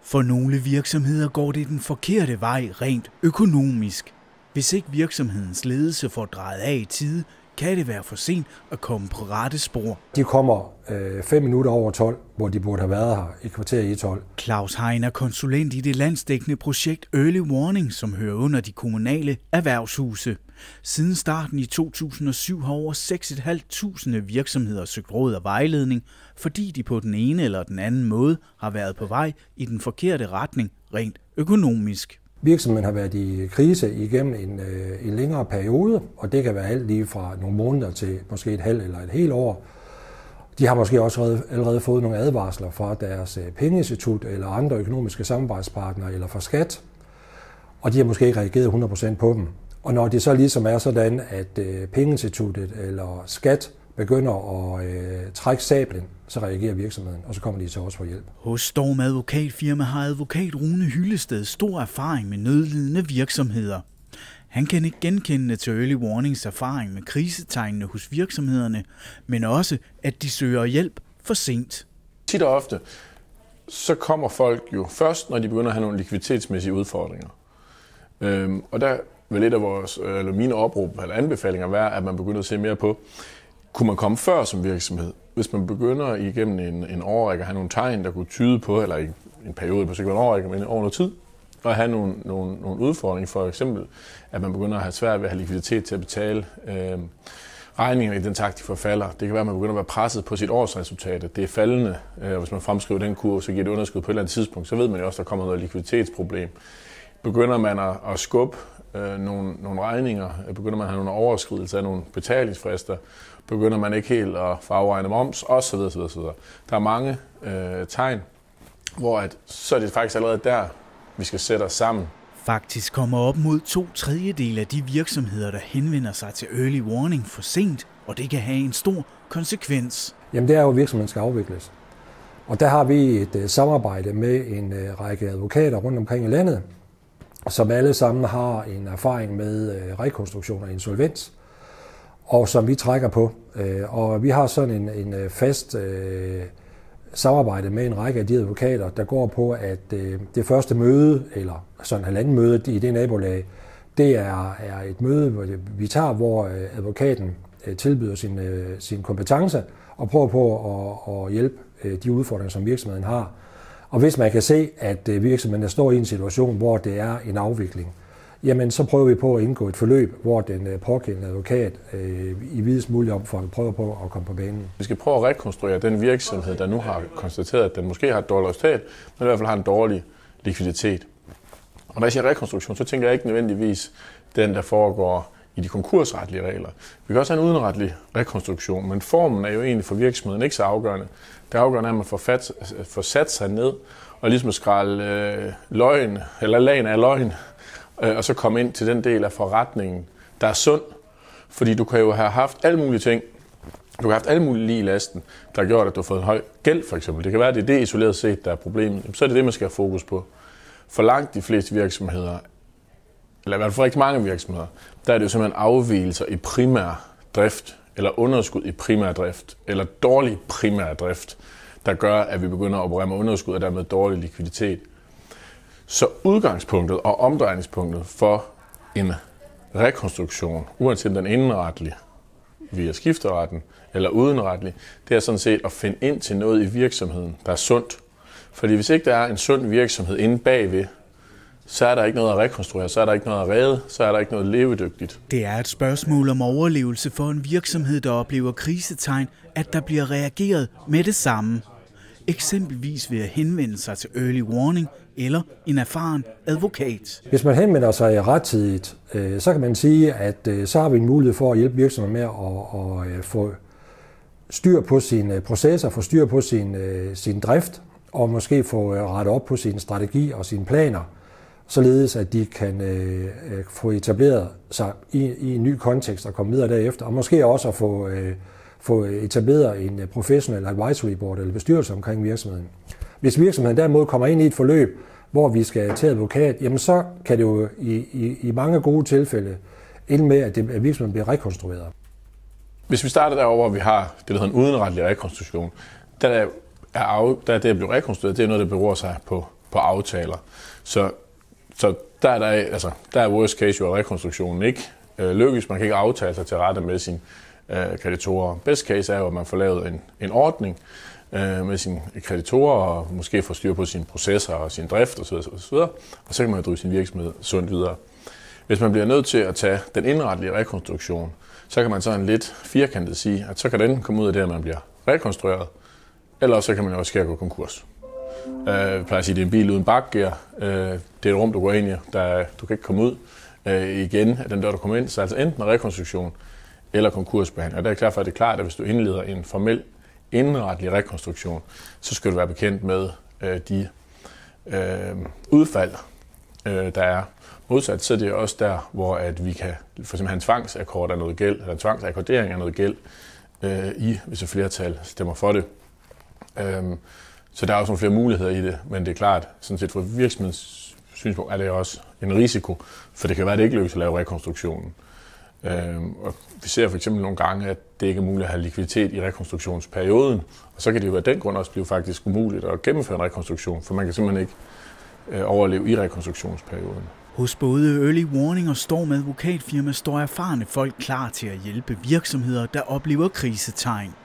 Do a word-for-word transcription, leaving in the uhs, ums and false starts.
For nogle virksomheder går det den forkerte vej rent økonomisk. Hvis ikke virksomhedens ledelse får drejet af i tide, kan det være for sent at komme på rette spor. De kommer øh, fem minutter over tolv, hvor de burde have været her i kvarter i tolv. Claus Hein er konsulent i det landsdækkende projekt Early Warning, som hører under de kommunale erhvervshuse. Siden starten i to tusind og syv har over seks tusind fem hundrede virksomheder søgt råd og vejledning, fordi de på den ene eller den anden måde har været på vej i den forkerte retning rent økonomisk. Virksomheden har været i krise igennem en, øh, en længere periode, og det kan være alt lige fra nogle måneder til måske et halvt eller et helt år. De har måske også allerede, allerede fået nogle advarsler fra deres øh, pengeinstitut eller andre økonomiske samarbejdspartnere eller fra skat, og de har måske ikke reageret hundrede procent på dem. Og når det så ligesom er sådan, at øh, pengeinstituttet eller skat begynder at øh, trække sablen, så reagerer virksomheden, og så kommer de til os for hjælp. Hos Storm Advokatfirma har advokat Rune Hyllested stor erfaring med nødlidende virksomheder. Han kan ikke genkende til Early Warnings erfaring med krisetegnene hos virksomhederne, men også, at de søger hjælp for sent. Tit og ofte, så kommer folk jo først, når de begynder at have nogle likviditetsmæssige udfordringer. Øhm, og der vil et af vores, eller mine opråb eller anbefalinger være, at man begynder at se mere på, kunne man komme før som virksomhed? Hvis man begynder igennem en, en årrække at have nogle tegn, der kunne tyde på, eller i en periode på sikkert en årrække, men over noget tid, og have nogle, nogle, nogle udfordringer, for eksempel, at man begynder at have svært ved at have likviditet til at betale øh, regninger i den takt, de forfalder. Det kan være, at man begynder at være presset på sit årsresultat. Det er faldende. Øh, hvis man fremskriver den kurve, så giver det underskud på et eller andet tidspunkt, så ved man jo også, at der kommer noget likviditetsproblem. Begynder man at, at skubbe øh, nogle, nogle regninger, begynder man at have nogle overskridelser af nogle betalingsfrister, begynder man ikke helt at få afregnet moms, osv. osv., osv. Der er mange øh, tegn, hvor at, så er det faktisk allerede der, vi skal sætte os sammen. Faktisk kommer op mod to tredjedele af de virksomheder, der henvender sig til Early Warning for sent, og det kan have en stor konsekvens. Jamen det er jo, at virksomheden skal afvikles. Og der har vi et uh, samarbejde med en uh, række advokater rundt omkring i landet, som alle sammen har en erfaring med uh, rekonstruktion og insolvens, og som vi trækker på. Uh, og vi har sådan en, en fast uh, samarbejde med en række af de advokater, der går på, at uh, det første møde, eller sådan en halvanden møde i det nabolag, det er, er et møde, hvor vi tager, hvor uh, advokaten uh, tilbyder sin, uh, sin kompetence og prøver på at, at hjælpe uh, de udfordringer, som virksomheden har. Og hvis man kan se, at uh, virksomheden står i en situation, hvor det er en afvikling, jamen så prøver vi på at indgå et forløb, hvor den uh, pågældende advokat uh, i videst mulig omfang prøver på at komme på banen. Vi skal prøve at rekonstruere den virksomhed, der nu har konstateret, at den måske har et dårligt resultat, men i hvert fald har en dårlig likviditet. Og når jeg siger rekonstruktion, så tænker jeg ikke nødvendigvis den, der foregår i de konkursretlige regler. Vi kan også have en udenretlig rekonstruktion, men formen er jo egentlig for virksomheden ikke så afgørende. Det afgørende er, at man får, fat, får sat sig ned og ligesom skrælle øh, løgn, eller lagen af løgn, øh, og så komme ind til den del af forretningen, der er sund. Fordi du kan jo have haft alle mulige ting. Du kan have haft alle mulige lige i lasten, der har gjort, at du har fået en høj gæld, for eksempel. Det kan være, at det er det isoleret set, der er problemet. Så er det det, man skal have fokus på. For langt de fleste virksomheder, eller i hvert fald for rigtig mange virksomheder, der er det jo simpelthen afvigelser i primær drift, eller underskud i primær drift, eller dårlig primær drift, der gør, at vi begynder at operere med underskud og dermed dårlig likviditet. Så udgangspunktet og omdrejningspunktet for en rekonstruktion, uanset den indenretlige via skifteretten eller udenretlig, det er sådan set at finde ind til noget i virksomheden, der er sundt. Fordi hvis ikke der er en sund virksomhed inde bagved, så er der ikke noget at rekonstruere, så er der ikke noget at redde, så er der ikke noget levedygtigt. Det er et spørgsmål om overlevelse for en virksomhed, der oplever krisetegn, at der bliver reageret med det samme. Eksempelvis ved at henvende sig til Early Warning eller en erfaren advokat. Hvis man henvender sig rettidigt, så kan man sige, at så har vi en mulighed for at hjælpe virksomheden med at, at få styr på sine processer, få styr på sin, sin drift, og måske få rettet op på sin strategi og sine planer, således at de kan øh, få etableret sig i, i en ny kontekst og komme videre derefter, og måske også at få, øh, få etableret en professionel advisory board eller bestyrelse omkring virksomheden. Hvis virksomheden derimod kommer ind i et forløb, hvor vi skal til advokat, jamen så kan det jo i, i, i mange gode tilfælde ende med, at, det, at virksomheden bliver rekonstrueret. Hvis vi starter derovre, hvor vi har det, der hedder en udenretlig rekonstruktion, der er, er, der er det at blive rekonstrueret, det er noget, der beror sig på på aftaler. Så, så der, er der, altså, der er worst case jo, at rekonstruktionen ikke øh, lykkes. Man kan ikke aftale sig til rette med sine øh, kreditorer. Best case er jo, at man får lavet en, en ordning øh, med sine kreditorer, og måske får styr på sine processer og sin drift osv. osv. Og så kan man jo drive sin virksomhed sundt videre. Hvis man bliver nødt til at tage den indretlige rekonstruktion, så kan man sådan lidt firkantet sige, at så kan den komme ud af det, at man bliver rekonstrueret, eller så kan man jo også skære gå konkurs. Jeg plejer at sige, at det er en bil uden bakgear. Det er et rum, du går ind i, der du kan ikke komme ud igen af den dør, du kommer ind. Så altså enten rekonstruktion eller konkursbehandling. Og der er klart, for at det er klart, at hvis du indleder en formel indretlig rekonstruktion, så skal du være bekendt med de udfald, der er. Modsat så er det også der, hvor at vi kan for eksempel have en tvangsakkord af noget gæld, eller en tvangsakkordering af noget gæld, øh, i, hvis et flertal stemmer for det. Øhm, så der er også nogle flere muligheder i det, men det er klart, sådan set fra virksomhedens synspunkt er det også en risiko, for det kan være, at det ikke lykkes at lave rekonstruktionen. Øhm, og vi ser for eksempel nogle gange, at det ikke er muligt at have likviditet i rekonstruktionsperioden, og så kan det jo af den grund også blive faktisk umuligt at gennemføre en rekonstruktion, for man kan simpelthen ikke øh, overleve i rekonstruktionsperioden. Hos både Early Warning og Storm Advokatfirma står erfarne folk klar til at hjælpe virksomheder, der oplever krisetegn.